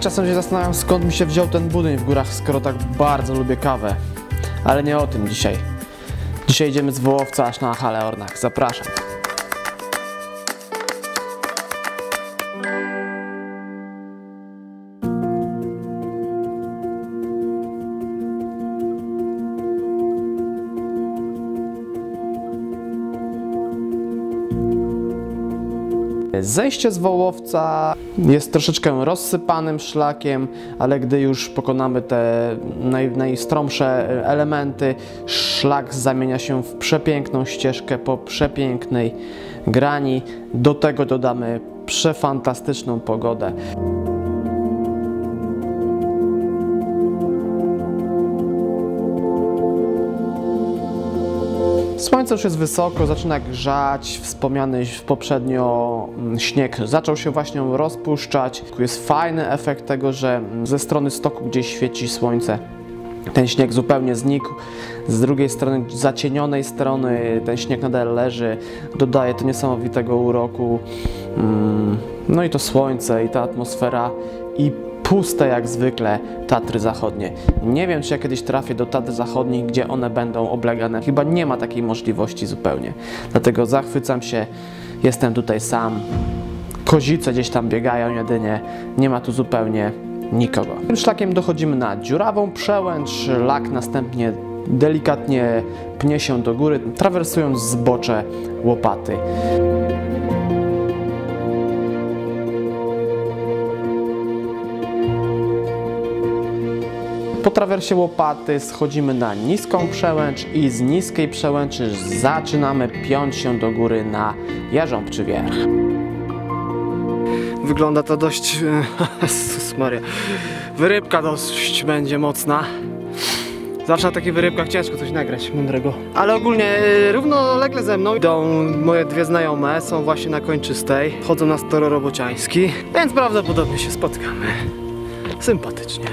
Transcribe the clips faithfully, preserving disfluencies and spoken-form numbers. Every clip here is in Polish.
czasem się zastanawiam, skąd mi się wziął ten budyń w górach, skoro tak bardzo lubię kawę. Ale nie o tym dzisiaj. Dzisiaj idziemy z Wołowca aż na Hale Ornach. Zapraszam. Zejście z Wołowca jest troszeczkę rozsypanym szlakiem, ale gdy już pokonamy te naj, najstromsze elementy, szlak zamienia się w przepiękną ścieżkę po przepięknej grani. Do tego dodamy przefantastyczną pogodę. Słońce już jest wysoko, zaczyna grzać, wspomniany poprzednio śnieg zaczął się właśnie rozpuszczać. Jest fajny efekt tego, że ze strony stoku gdzieś świeci słońce, ten śnieg zupełnie znikł. Z drugiej strony, zacienionej strony, ten śnieg nadal leży, dodaje to niesamowitego uroku. No i to słońce, i ta atmosfera, i puste jak zwykle Tatry Zachodnie. Nie wiem, czy ja kiedyś trafię do Tatr Zachodnich, gdzie one będą oblegane. Chyba nie ma takiej możliwości zupełnie. Dlatego zachwycam się. Jestem tutaj sam. Kozice gdzieś tam biegają jedynie. Nie ma tu zupełnie nikogo. Tym szlakiem dochodzimy na dziurawą przełęcz. Szlak następnie delikatnie pnie się do góry, trawersując zbocze Łopaty. Po trawersie Łopaty schodzimy na niską przełęcz i z niskiej przełęczy zaczynamy piąć się do góry na Jarząbczy Wierch. Wygląda to dość... Jezus Maria. Wyrybka dość będzie mocna. Zawsze na takich wyrybkach ciężko coś nagrać mądrego. Ale ogólnie równolegle ze mną idą moje dwie znajome, są właśnie na Kończystej. Chodzą na Starorobociański, więc prawdopodobnie się spotkamy. Sympatycznie.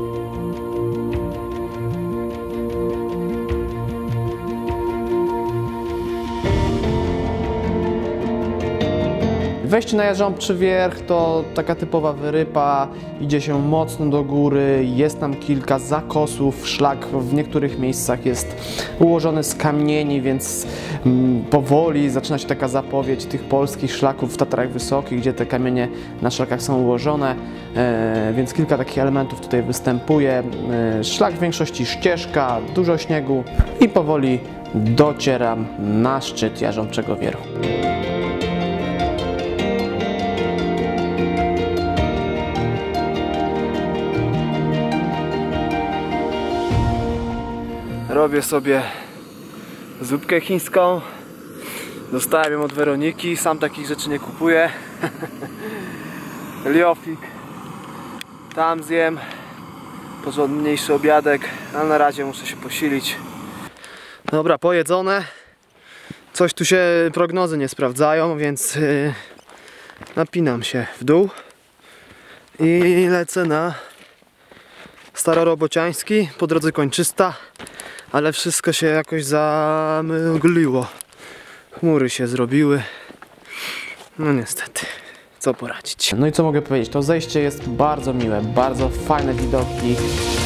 Wejście na Jarząbczy Wierch to taka typowa wyrypa, idzie się mocno do góry, jest tam kilka zakosów, szlak w niektórych miejscach jest ułożony z kamieni, więc mm, powoli zaczyna się taka zapowiedź tych polskich szlaków w Tatrach Wysokich, gdzie te kamienie na szlakach są ułożone, e, więc kilka takich elementów tutaj występuje. E, szlak w większości ścieżka, dużo śniegu i powoli docieram na szczyt Jarząbczego Wierchu. Robię sobie zupkę chińską. Dostałem ją od Weroniki, sam takich rzeczy nie kupuję. Liofik. Tam zjem porządniejszy obiadek, a na razie muszę się posilić. Dobra, pojedzone. Coś tu się prognozy nie sprawdzają, więc yy, napinam się w dół i lecę na Starorobociański, po drodze Kończysta, ale wszystko się jakoś zamgliło. Chmury się zrobiły. No niestety, co poradzić. No i co mogę powiedzieć? To zejście jest bardzo miłe, bardzo fajne widoki.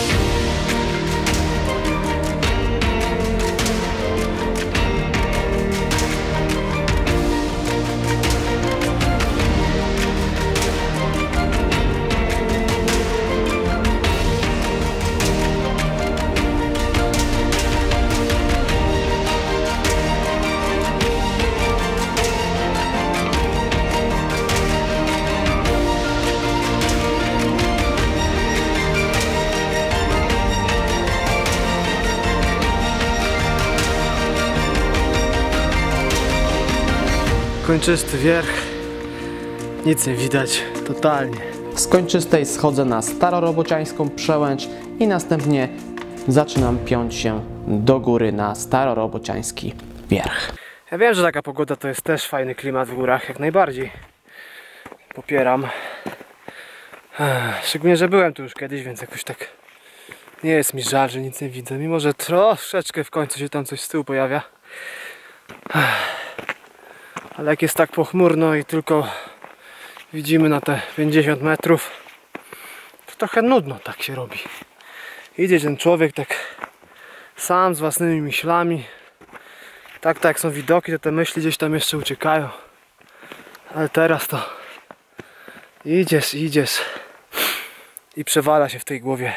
Kończysty wierch, nic nie widać, totalnie. Z Kończystej schodzę na Starorobociańską przełęcz i następnie zaczynam piąć się do góry na Starorobociański Wierch. Ja wiem, że taka pogoda to jest też fajny klimat w górach, jak najbardziej. Popieram. Szczególnie, że byłem tu już kiedyś, więc jakoś tak nie jest mi żal, że nic nie widzę. Mimo, że troszeczkę w końcu się tam coś z tyłu pojawia. Ale jak jest tak pochmurno i tylko widzimy na te pięćdziesiąt metrów, trochę nudno tak się robi. Idzie ten człowiek tak sam z własnymi myślami. Tak, tak jak są widoki, to te myśli gdzieś tam jeszcze uciekają. Ale teraz to idziesz, idziesz i przewala się w tej głowie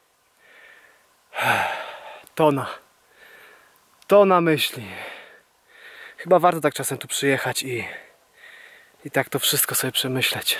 tona. Tona myśli. Chyba warto tak czasem tu przyjechać i, i tak to wszystko sobie przemyśleć.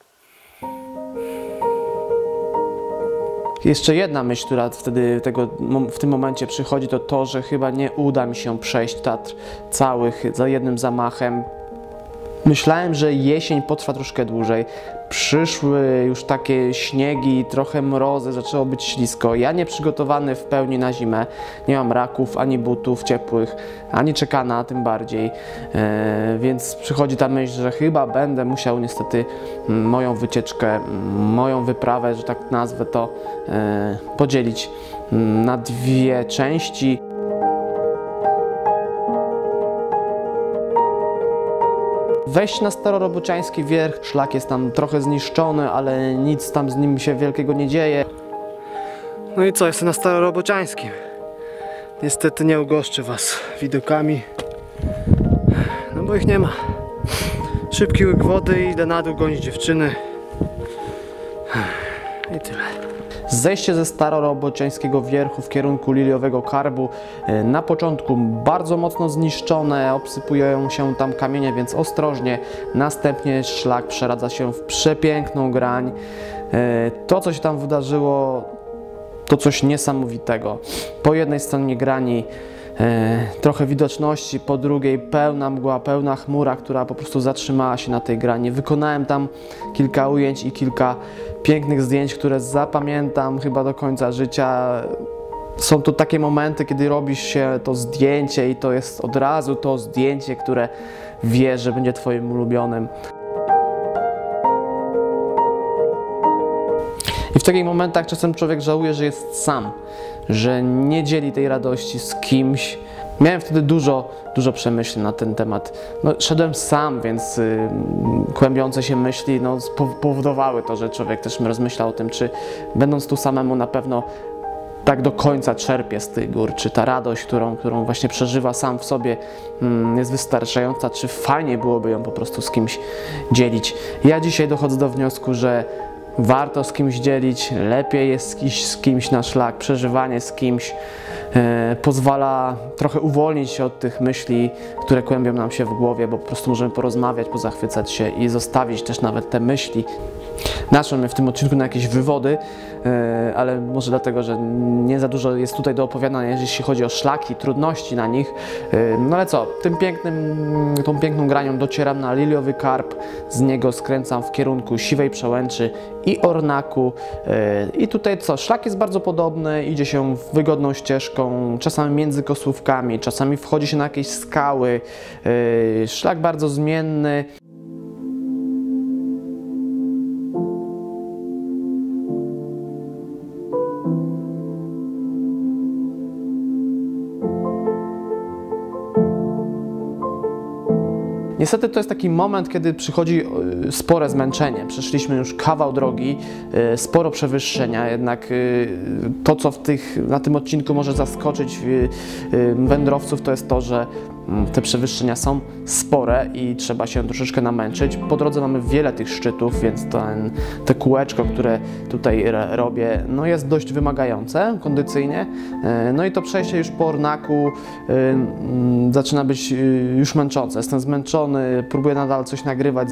Jeszcze jedna myśl, która wtedy tego, w tym momencie przychodzi, to to, że chyba nie uda mi się przejść Tatr całych za jednym zamachem. Myślałem, że jesień potrwa troszkę dłużej. Przyszły już takie śniegi, trochę mrozy, zaczęło być ślisko. Ja nieprzygotowany w pełni na zimę, nie mam raków, ani butów ciepłych, ani czekana tym bardziej. E, więc przychodzi ta myśl, że chyba będę musiał niestety moją wycieczkę, moją wyprawę, że tak nazwę to, e, podzielić na dwie części. Wejść na Starorobociański Wierch, szlak jest tam trochę zniszczony, ale nic tam z nim się wielkiego nie dzieje. No i co, jestem na Starorobociańskim. Niestety nie ugoszczę was widokami, no bo ich nie ma. Szybki łyk wody i idę na dół gonić dziewczyny. I tyle. Zejście ze Starorobociańskiego Wierchu w kierunku Liliowego Karbu, na początku bardzo mocno zniszczone, obsypują się tam kamienie, więc ostrożnie. Następnie szlak przeradza się w przepiękną grań. To, co się tam wydarzyło, to coś niesamowitego. Po jednej stronie grani e, trochę widoczności, po drugiej pełna mgła, pełna chmura, która po prostu zatrzymała się na tej grani. Wykonałem tam kilka ujęć i kilka pięknych zdjęć, które zapamiętam chyba do końca życia. Są to takie momenty, kiedy robisz się to zdjęcie i to jest od razu to zdjęcie, które wiesz, że będzie twoim ulubionym. I w takich momentach czasem człowiek żałuje, że jest sam, że nie dzieli tej radości z kimś. Miałem wtedy dużo, dużo przemyśleń na ten temat. No, szedłem sam, więc y, kłębiące się myśli no, powodowały to, że człowiek też rozmyślał o tym, czy będąc tu samemu na pewno tak do końca czerpie z tych gór, czy ta radość, którą, którą właśnie przeżywa sam w sobie, mm, jest wystarczająca, czy fajnie byłoby ją po prostu z kimś dzielić. Ja dzisiaj dochodzę do wniosku, że warto z kimś dzielić, lepiej jest iść z kimś na szlak, przeżywanie z kimś e, pozwala trochę uwolnić się od tych myśli, które kłębią nam się w głowie, bo po prostu możemy porozmawiać, pozachwycać się i zostawić też nawet te myśli. Naszłem w tym odcinku na jakieś wywody, e, ale może dlatego, że nie za dużo jest tutaj do opowiadania, jeśli chodzi o szlaki, trudności na nich. E, no ale co, tym pięknym, tą piękną granią docieram na Liliowy Karb, z niego skręcam w kierunku Siwej Przełęczy i Ornaku. E, I tutaj co, szlak jest bardzo podobny, idzie się wygodną ścieżką, czasami między kosówkami, czasami wchodzi się na jakieś skały. E, szlak bardzo zmienny. Niestety to jest taki moment, kiedy przychodzi spore zmęczenie. Przeszliśmy już kawał drogi, sporo przewyższenia, jednak to, co w tych, na tym odcinku może zaskoczyć wędrowców, to jest to, że te przewyższenia są spore i trzeba się troszeczkę namęczyć. Po drodze mamy wiele tych szczytów, więc ten, te kółeczko, które tutaj robię, no jest dość wymagające kondycyjnie. No i to przejście już po Ornaku zaczyna być już męczące. Jestem zmęczony, próbuję nadal coś nagrywać.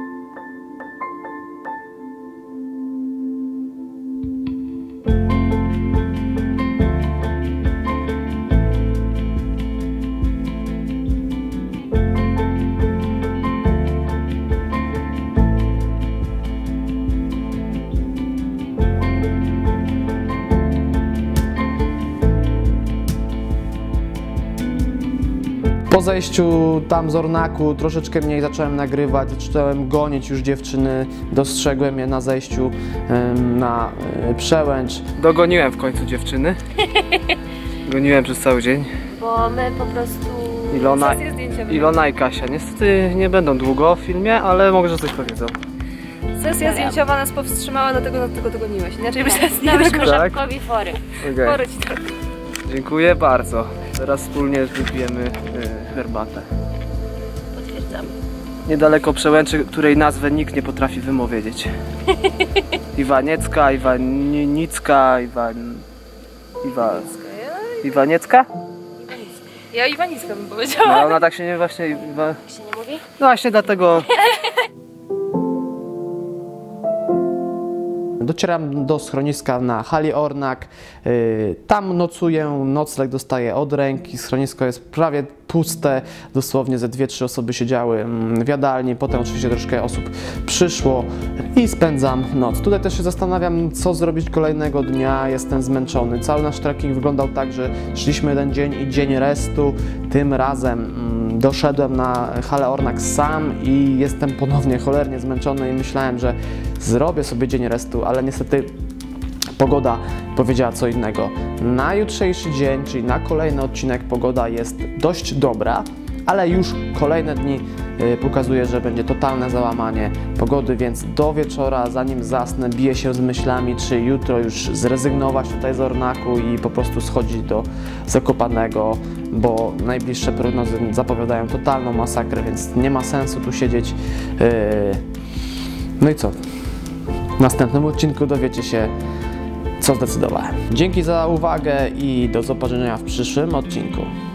Po zejściu tam z Ornaku troszeczkę mniej zacząłem nagrywać, zacząłem gonić już dziewczyny, dostrzegłem je na zejściu na Przełęcz. Dogoniłem w końcu dziewczyny. Goniłem przez cały dzień. Bo my po prostu... Ilona, Ilona i Kasia. Niestety nie będą długo w filmie, ale może coś powiedzą. Sesja zdjęciowa nas powstrzymała, dlatego tego dogoniłeś. Inaczej byś nas nie Dałyśmy dogonił. Żabkowi fory. Okay. Poro ci trochę. Dziękuję bardzo. Teraz wspólnie wypijemy y, herbatę. Potwierdzam. Niedaleko Przełęczy, której nazwę nikt nie potrafi wypowiedzieć. Iwaniecka, Iwanicka, Iwan... Iwa... Iwaniecka? Ja Iwanicka bym No powiedziała. ona tak się nie właśnie... Iwa... Jak się nie mówi? No właśnie dlatego... Docieram do schroniska na hali Ornak, yy, tam nocuję, nocleg dostaję od ręki, schronisko jest prawie puste, dosłownie ze dwie, trzy osoby siedziały w jadalni, potem oczywiście troszkę osób przyszło i spędzam noc. Tutaj też się zastanawiam, co zrobić kolejnego dnia, jestem zmęczony. Cały nasz trekking wyglądał tak, że szliśmy jeden dzień i dzień restu, tym razem mm, doszedłem na halę Ornak sam i jestem ponownie cholernie zmęczony i myślałem, że zrobię sobie dzień restu, ale niestety pogoda powiedziała co innego. Na jutrzejszy dzień, czyli na kolejny odcinek pogoda jest dość dobra, ale już kolejne dni y, pokazuje, że będzie totalne załamanie pogody, więc do wieczora, zanim zasnę, biję się z myślami, czy jutro już zrezygnować tutaj z Ornaku i po prostu schodzić do Zakopanego, bo najbliższe prognozy zapowiadają totalną masakrę, więc nie ma sensu tu siedzieć. Yy... No i co? W następnym odcinku dowiecie się, co zdecydowałem. Dzięki za uwagę i do zobaczenia w przyszłym odcinku.